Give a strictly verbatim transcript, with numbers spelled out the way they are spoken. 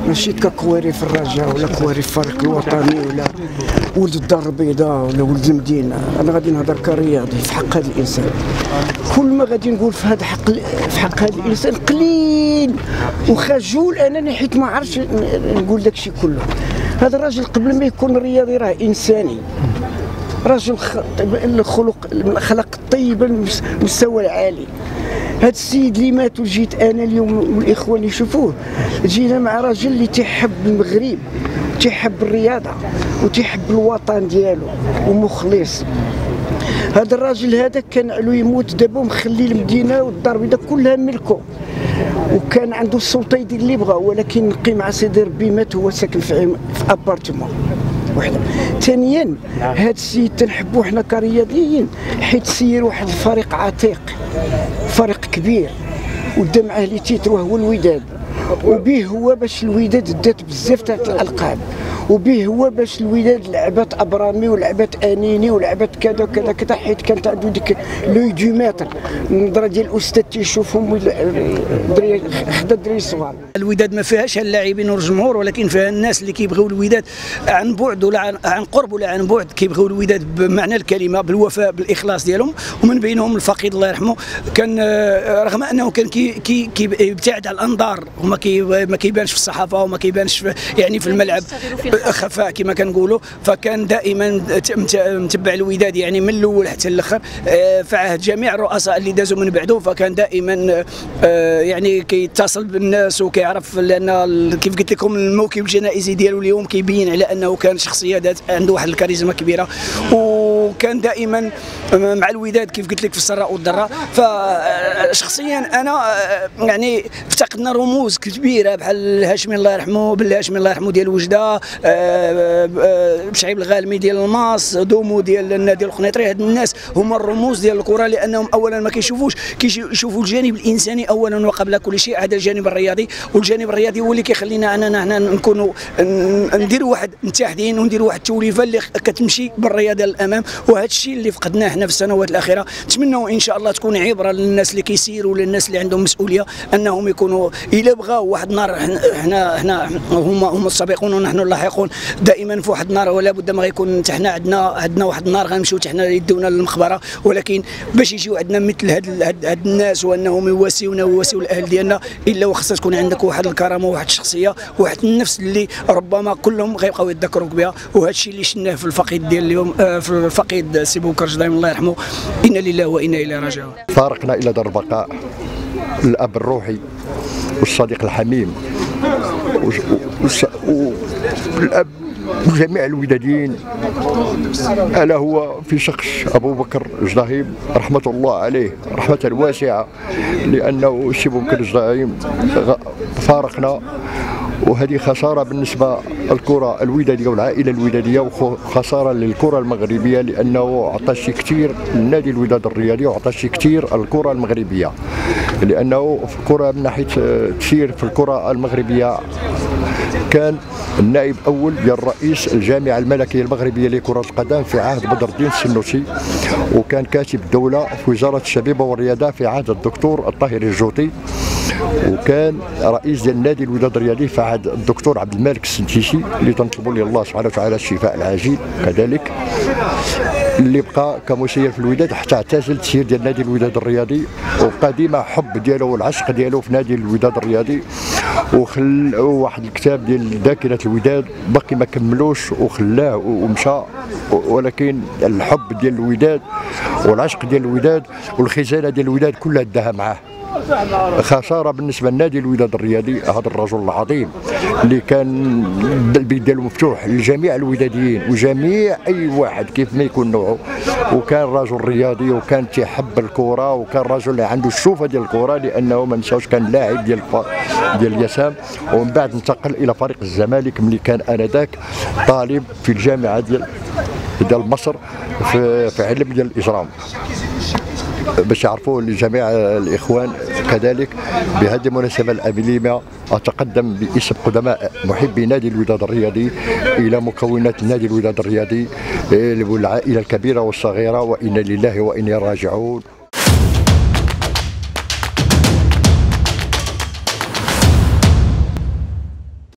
ماشي ككواري في الرجاء ولا كواري في الفريق الوطني ولا ولد الدار البيضاء ولا ولد المدينه. انا غادي نهضر كرياضي في حق هذا الانسان. كل ما غادي نقول في هذا حق في حق هذا الانسان قليل وخجول انني حيت ما عرفتش نقول داك الشيء كله. هذا الراجل قبل ما يكون رياضي راه انساني، رجل الخلق الاخلاق الطيبه المستوى العالي. هذا السيد اللي مات وجيت انا اليوم والاخوان اللي يشوفوه، جينا مع راجل اللي تيحب المغرب، تيحب الرياضه وتيحب الوطن ديالو ومخلص. هذا الراجل هذا كان علو يموت دابا مخلي المدينه والدار البيضاء كلها ملكه، وكان عنده السلطه يدير اللي بغا، ولكن نقي مع سيدي ربي مات هو ساكن في في ابارتمون وحده. ثانيا هذا السيد تنحبوه حنا كرياضيين حيت سير واحد الفريق عتيق، فريق كبير ودا معاه لي تيتر وهو الوداد، وبيه هو باش الوداد دات بزاف تاع الالقاب، وبيه هو باش الوداد لعبات ابرامي ولعبات انيني ولعبات كذا كذا كذا، حيت كانت عنده ديك لوي دو ماتر، النظره ديال الاستاذ تيشوفهم دري خدا دري صغار. الوداد ما فيهاش اللاعبين والجمهور، ولكن فيها الناس اللي كيبغيو الوداد عن بعد ولا عن, عن قرب ولا عن بعد، كيبغيو الوداد بمعنى الكلمه، بالوفاء بالاخلاص ديالهم. ومن بينهم الفقيد الله يرحمه، كان رغم انه كان كي كي كيبتعد على الانظار وما كي ما كيبانش في الصحافه وما كيبانش في يعني في الملعب خفاء كما كنقولوا، فكان دائما متبع الوداد يعني من الاول حتى الاخر في عهد جميع الرؤساء اللي دازوا من بعده. فكان دائما يعني كيتصل بالناس وكيعرف، لان كيف قلت لكم الموكب الجنائزي ديالو اليوم كيبين على انه كان شخصيه عنده واحد الكاريزما كبيره، وكان دائما مع الوداد كيف قلت لك في السراء والضراء. فشخصيا انا يعني افتقدنا رموز كبيره بحال هاشمي الله يرحمه، بن هاشمي الله يرحمه ديال وجده، بشعيب الغالمي ديال الماس، دومو ديال النادي القنيطري. هاد الناس هما الرموز ديال الكره، لانهم اولا ما كيشوفوش كيشوفوا الجانب الانساني اولا وقبل كل شيء. هذا الجانب الرياضي، والجانب الرياضي هو اللي كيخلينا اننا هنا نكونوا نديروا واحد متحدين ونديروا واحد التوليفه اللي كتمشي بالرياضه للامام. وهذا الشيء اللي فقدناه حنا في السنوات الاخيره. نتمنوا ان شاء الله تكون عبره للناس اللي كيسيروا، للناس اللي عندهم مسؤوليه، انهم يكونوا الا بغاو واحد النهار حنا حنا هما هم السابقون ونحن اللاحقون، دائما في واحد النهار ولا بد ما غيكون حتى حنا عندنا عندنا واحد النهار غنمشيو حتى حنا يدونا للمقبره. ولكن باش يجيو عندنا مثل هاد هاد الناس وانهم يواسيونا ويواسيو الاهل ديالنا، الا وخاصها تكون عندك واحد الكرامه وواحد الشخصيه وواحد النفس اللي ربما كلهم غيبقاو يتذكروك بها. وهذا الشيء اللي شفناه في الفقيد ديال اليوم، في الفقيد سي بوكر جدايم الله يرحمه. انا لله وانا اليه راجعون. فارقنا الى دار البقاء الاب الروحي والصديق الحميم والاب وجميع الوداديين، الا هو في شخص ابو بكر جدايم رحمه الله عليه رحمه واسعه، لانه سي بوكر جدايم فارقنا، وهذه خساره بالنسبه للكره الوداديه والعائله الوداديه، وخساره للكره المغربيه، لانه عطى شي كثير للنادي الوداد الرياضي وعطى شي كثير الكره المغربيه، لانه في الكره من ناحيه تسير في الكره المغربيه كان النائب الاول ديال رئيس الجامعه الملكيه المغربيه لكره القدم في عهد بدر الدين السنوسي، وكان كاتب الدوله في وزاره الشباب والرياضه في عهد الدكتور الطاهر الجوطي، وكان رئيس ديال النادي الوداد الرياضي في عهد الدكتور عبد الملك السنتيسي، اللي تنطلبوا لي الله سبحانه وتعالى الشفاء العاجل كذلك، اللي بقى كمسير في الوداد حتى اعتزل التسيير ديال نادي الوداد الرياضي، وبقى ديما حب ديالو والعشق ديالو في نادي الوداد الرياضي. وخل واحد الكتاب ديال ذاكره الوداد باقي ما كملوش وخلاه ومشى، ولكن الحب ديال الوداد والعشق ديال الوداد والخزانه ديال الوداد كلها داها معاه. خساره بالنسبه لنادي الوداد الرياضي، هذا الرجل العظيم اللي كان البيت ديالو مفتوح لجميع الوداديين وجميع اي واحد كيف ما يكون نوعه، وكان رجل رياضي وكان تيحب الكره، وكان رجل اللي عنده الشوفه ديال الكره، لانه ما نساوش كان لاعب ديال ديال اليسام، ومن بعد انتقل الى فريق الزمالك ملي كان انذاك طالب في الجامعه ديال ديال مصر في في علم ديال الاجرام، باش يعرفوا لجميع الاخوان. كذلك بهذه المناسبه الامليمه اتقدم باسم قدماء محبي نادي الوداد الرياضي الى مكونات نادي الوداد الرياضي والعائله الكبيره والصغيره، وانا لله وانا راجعون.